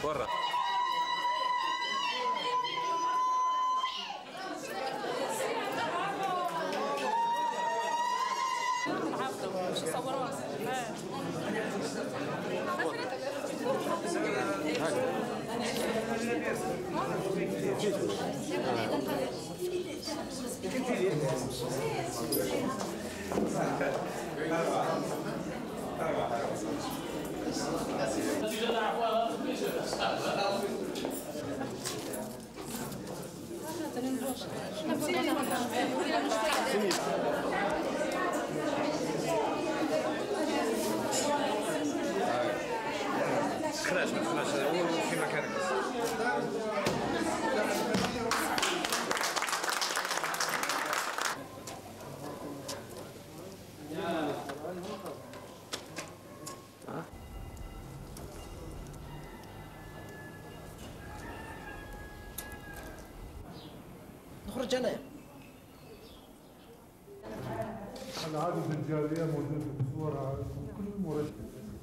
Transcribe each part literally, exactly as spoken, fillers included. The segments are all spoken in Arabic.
برا. خلاص خلاص في مكانك. نخرج انا. العادة الجالية موجودة بصورها كل مرتب.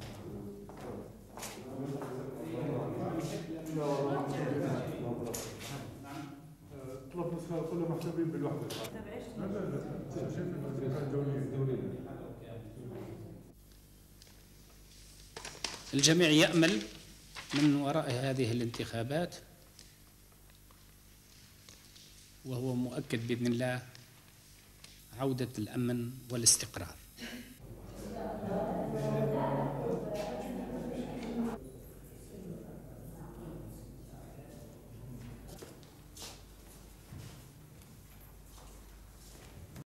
طلب نسخة كلها محسوبين بالوحدة. لا لا لا. الجميع يأمل من وراء هذه الانتخابات، وهو مؤكد بإذن الله عودة الأمن والاستقرار.